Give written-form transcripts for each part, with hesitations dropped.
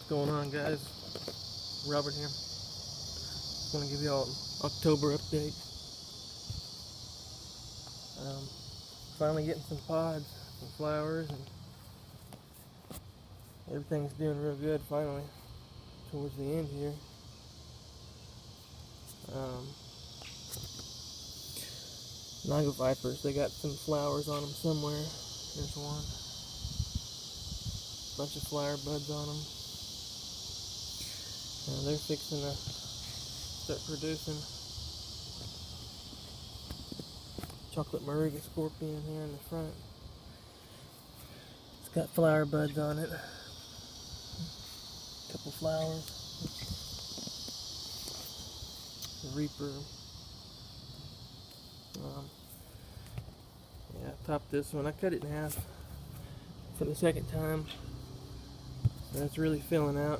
What's going on, guys? Robert here. Just want to give you all an October update. Finally getting some pods, some flowers, and everything's doing real good finally towards the end here. Naga Vipers, they got some flowers on them somewhere. There's one. Bunch of flower buds on them. They're fixing to start producing. Chocolate Moruga Scorpion here in the front. It's got flower buds on it. A couple flowers. The Reaper. Yeah, I topped this one. I cut it in half for the second time. So it's really filling out.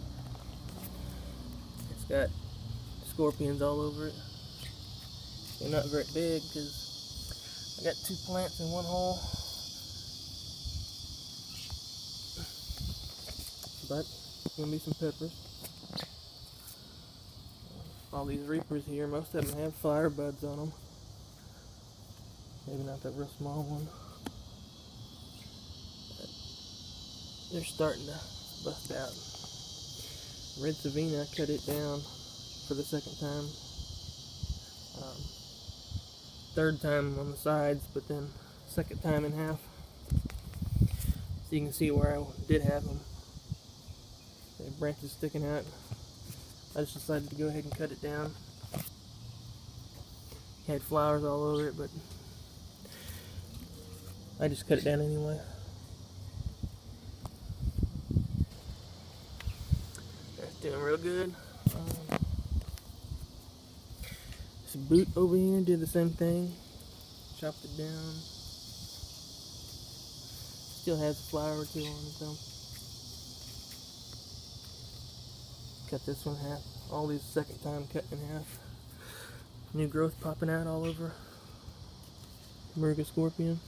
It's got scorpions all over it. They're not very big because I got 2 plants in one hole. But gonna be some peppers. All these Reapers here, most of them have flower buds on them. Maybe not that real small one. But they're starting to bust out. Red Savina, I cut it down for the second time. Third time on the sides, but then second time in half. So you can see where I did have them. The branches sticking out. I just decided to go ahead and cut it down. Had flowers all over it, but I just cut it down anyway. That's doing real good. This boot over here did the same thing. Chopped it down. Still has a flower or two on it though. Cut this one in half. All these second time cut in half. New growth popping out all over. Moruga Scorpion.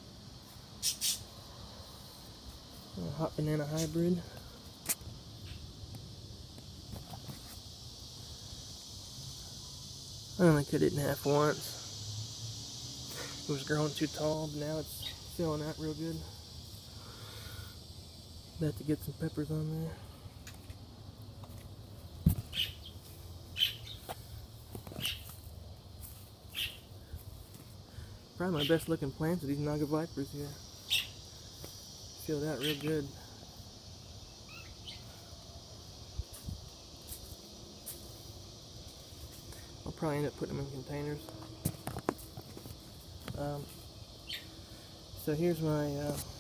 Hot Banana Hybrid. I only cut it in half once. It was growing too tall, but now it's filling out real good. About to get some peppers on there. Probably my best looking plants are these Naga Vipers here. Filled out real good. I'll probably end up putting them in containers. So here's my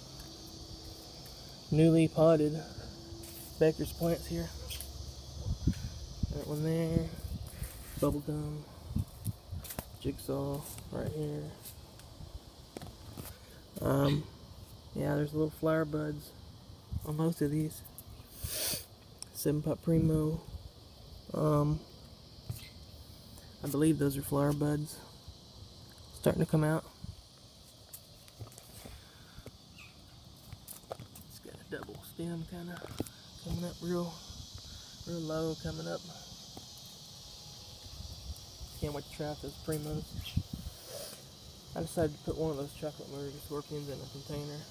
newly potted Baker's plants here. That one there. Bubblegum. Jigsaw right here. Yeah, there's little flower buds on most of these. 7-Pot Primo. I believe those are flower buds. Starting to come out. It's got a double stem kind of coming up real low coming up. Can't wait to try out those Primos. I decided to put one of those Chocolate Moruga Scorpions in a container.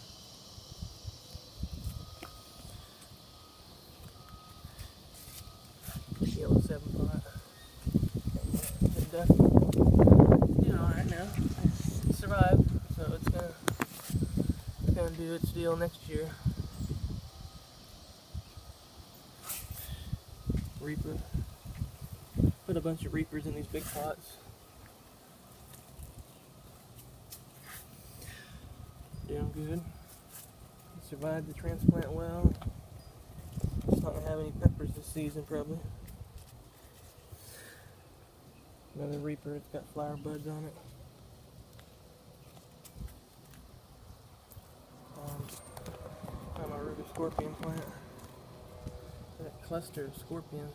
Yellow 7-Pot. And doing alright now. It survived, so it's gonna do its deal next year. Reaper. Put a bunch of Reapers in these big pots. Doing good. Survived the transplant well. Just not gonna have any peppers this season probably. Another Reaper, it's got flower buds on it. My Moruga Scorpion plant. That cluster of scorpions.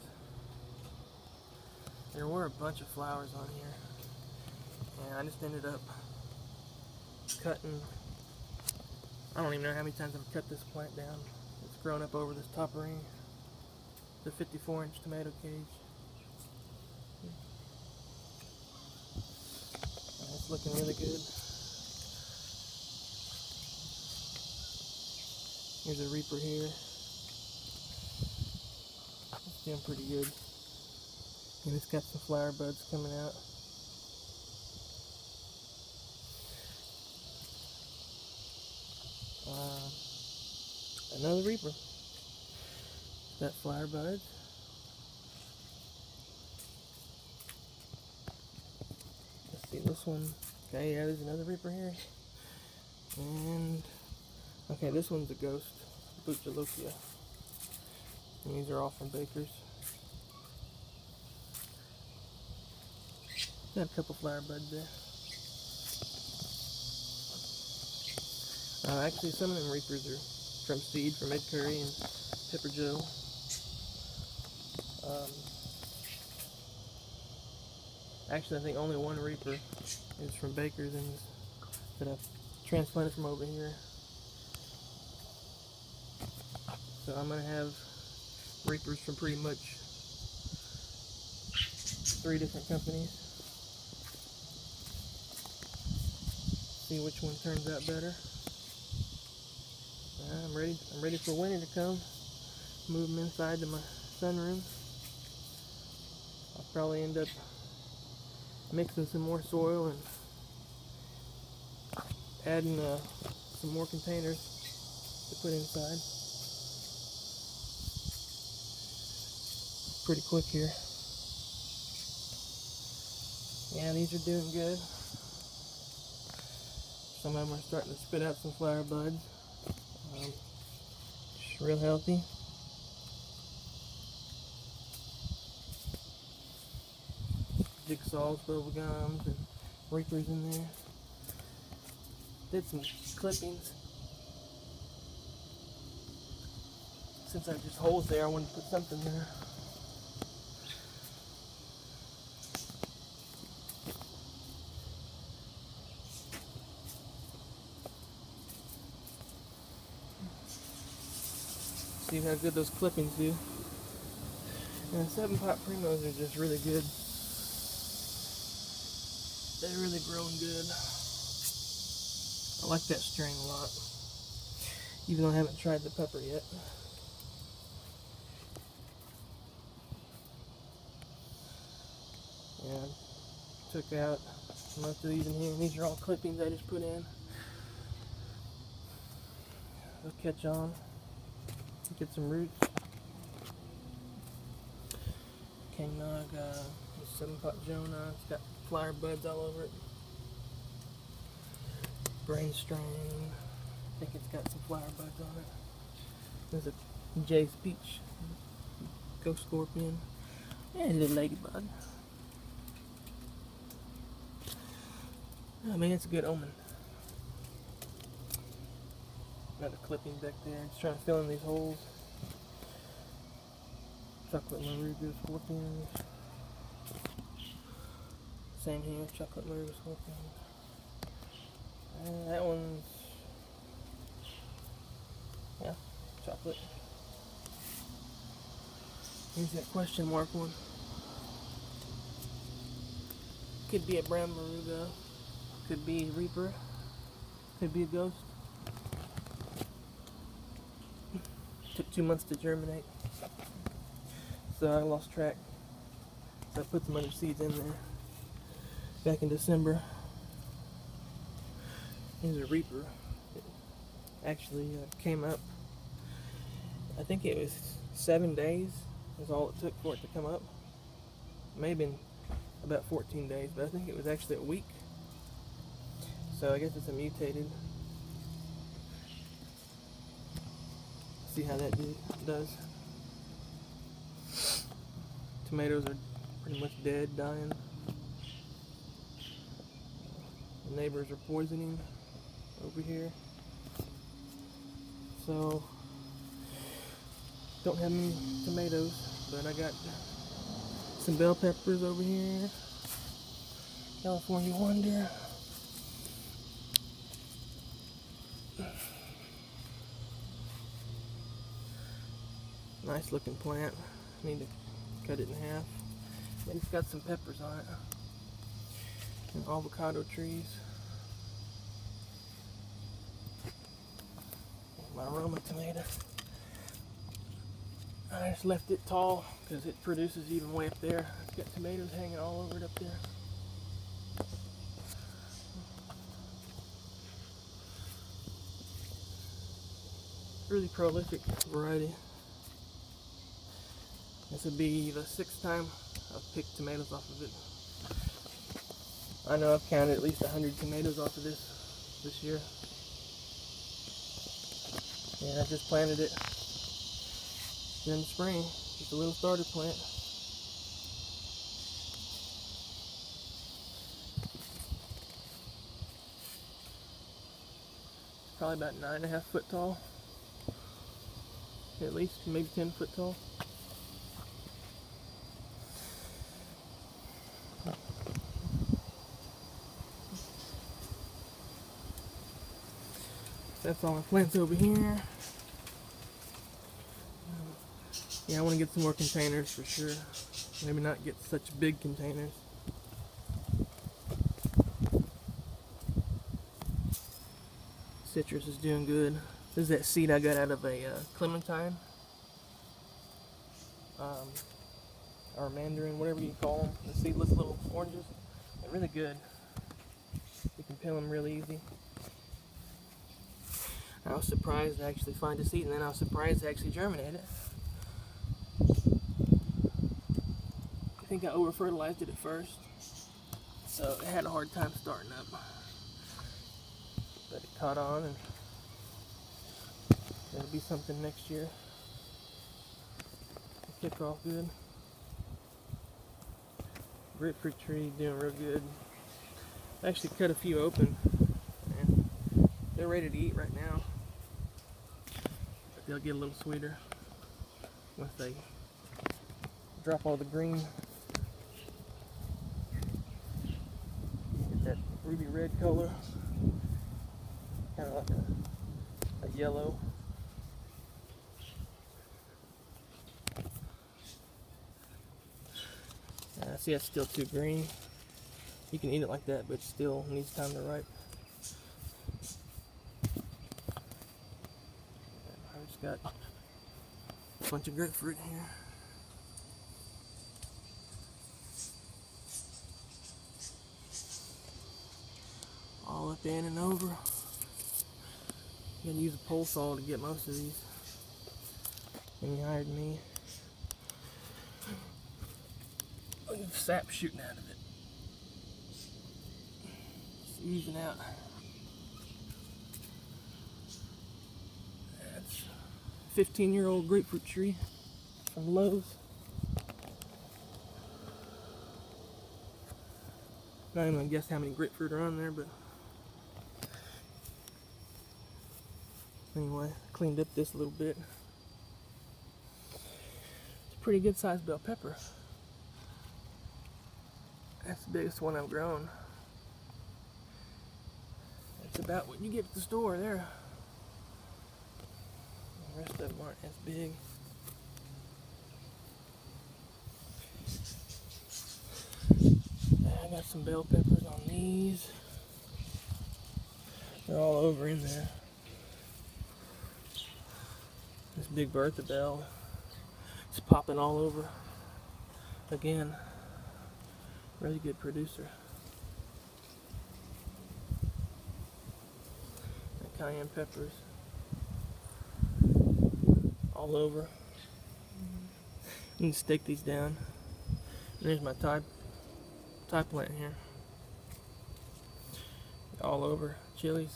There were a bunch of flowers on here. And I just ended up cutting. I don't even know how many times I've cut this plant down. It's grown up over this top ring. the 54-inch tomato cage. It's looking really good. Here's a Reaper here. It's doing pretty good. And it's got some flower buds coming out. Another Reaper. Got flower buds. Let's see this one. Okay, yeah, there's another Reaper here. And okay, this one's a Ghost, Buchalokia. And these are all from Baker's. Got a couple flower buds there. Actually, some of them Reapers are from seed from Ed Curry and Pepper Joe. Actually, I think only one Reaper is from Baker's and that I've transplanted from over here. So I'm gonna have Reapers from pretty much 3 different companies. See which one turns out better. I'm ready for winter to come. Move them inside to my sunroom. I'll probably end up mixing some more soil and adding some more containers to put inside. Pretty quick here. Yeah, these are doing good. Some of them are starting to spit out some flower buds. Just real healthy. Jigsaws, bubble gums, and Reapers in there. Did some clippings. Since I just holes there, I wanted to put something there. See how good those clippings do. And 7-pot primos are just really good. They're really growing good. I like that strain a lot, even though I haven't tried the pepper yet. Yeah, took out most of these in here. These are all clippings I just put in. They'll catch on. Get some roots. Kangnog, 7-pot Jonah. It's got flower buds all over it. Brain strain. I think it's got some flower buds on it. There's a Jay's Peach. Ghost Scorpion. And a little ladybug. Oh man, it's a good omen. Another clipping back there. Just trying to fill in these holes. Chocolate Maruga Scorpions. Same here, Chocolate Maruga Scorpions. That one's, yeah, chocolate. Here's that question mark one. Could be a brown Maruga. Could be a Reaper. Could be a Ghost. Took 2 months to germinate, so I lost track. So I put some other seeds in there back in December. Here's a Reaper. It actually came up, I think it was 7 days is all it took for it to come up. It may have been about 14 days, but I think it was actually a week. So I guess it's a mutated. See how that does. Tomatoes are pretty much dead, dying. The neighbors are poisoning over here. So, don't have many tomatoes, but I got some bell peppers over here. California Wonder. Nice looking plant. Need to cut it in half. And it's got some peppers on it. And avocado trees. My Roma tomato. I just left it tall because it produces even way up there. It's got tomatoes hanging all over it up there. Really prolific variety. This would be the 6th time I've picked tomatoes off of it. I know I've counted at least 100 tomatoes off of this year. And I just planted it in the spring, just a little starter plant. Probably about 9.5 foot tall. At least, maybe 10 foot tall. That's all my plants over here. Yeah, I want to get some more containers for sure. Maybe not get such big containers. Citrus is doing good. This is that seed I got out of a clementine. Or mandarin, whatever you call them. The seedless little oranges. They're really good. You can peel them really easy. I was surprised to actually find a seed, and then I was surprised to actually germinate it. I think I over-fertilized it at first, so it had a hard time starting up. But it caught on, and it'll be something next year. It'll kick off good. Grapefruit tree doing real good. I actually cut a few open, and they're ready to eat right now. But they'll get a little sweeter once they drop all the green. Get that ruby red color, kind of like a yellow. See, that's still too green. You can eat it like that, but it still needs time to ripe. I just got a bunch of grapefruit here. All up in and over. You gotta use a pole saw to get most of these. And you hired me. Look at the sap shooting out of it. Just oozing out. That's a 15-year-old grapefruit tree from Lowe's. Not even gonna guess how many grapefruit are on there, but anyway, cleaned up this a little bit. It's a pretty good sized bell pepper. That's the biggest one I've grown. It's about what you get at the store there. The rest of them aren't as big. I got some bell peppers on these. They're all over in there. This big Bertha bell is popping all over. Again, really good producer. The cayenne peppers all over. You can stake these down. And there's my Thai plant here. All over chilies.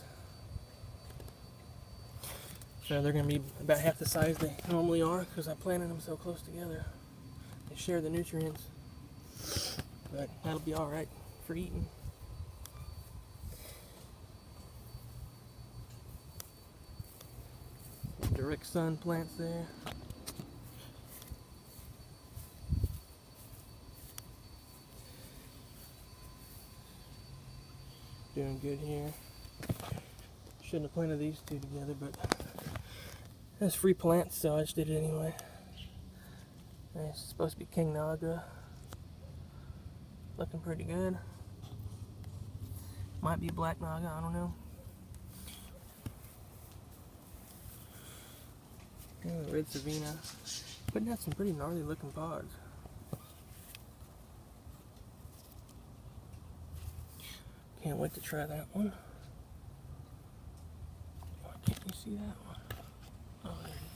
So they're going to be about half the size they normally are because I planted them so close together. They share the nutrients. But that'll be alright for eating. Direct sun plants there. Doing good here. Shouldn't have planted these two together, but that's free plants, so I just did it anyway. It's supposed to be King Naga. Looking pretty good. Might be Black Naga, I don't know. Red Savina. Putting out some pretty gnarly looking pods. Can't wait to try that one. Why can't you see that one? Oh, there it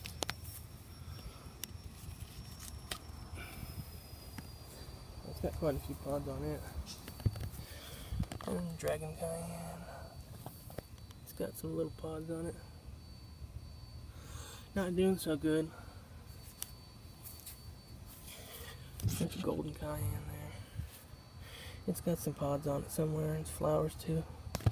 is. It's got quite a few pods on it. And Dragon Cayenne. It's got some little pods on it. Not doing so good. There's Golden Cayenne there. It's got some pods on it somewhere, and it's flowers too.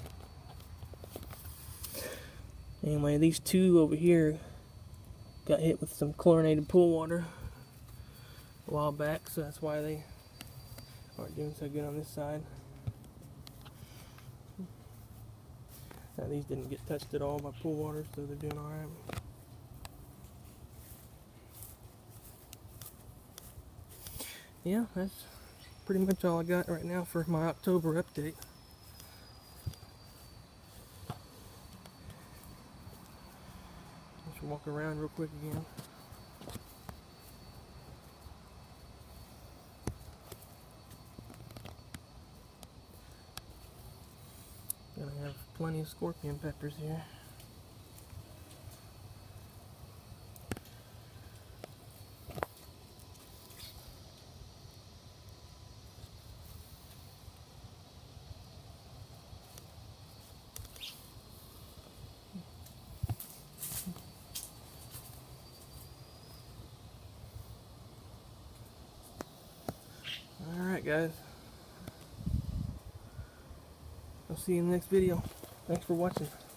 Anyway, these two over here got hit with some chlorinated pool water a while back, so that's why they aren't doing so good on this side. Now, these didn't get touched at all by pool water, so they're doing alright. Yeah, that's pretty much all I got right now for my October update. Let's walk around real quick again. Gonna have plenty of scorpion peppers here. Alright guys, I'll see you in the next video. Thanks for watching.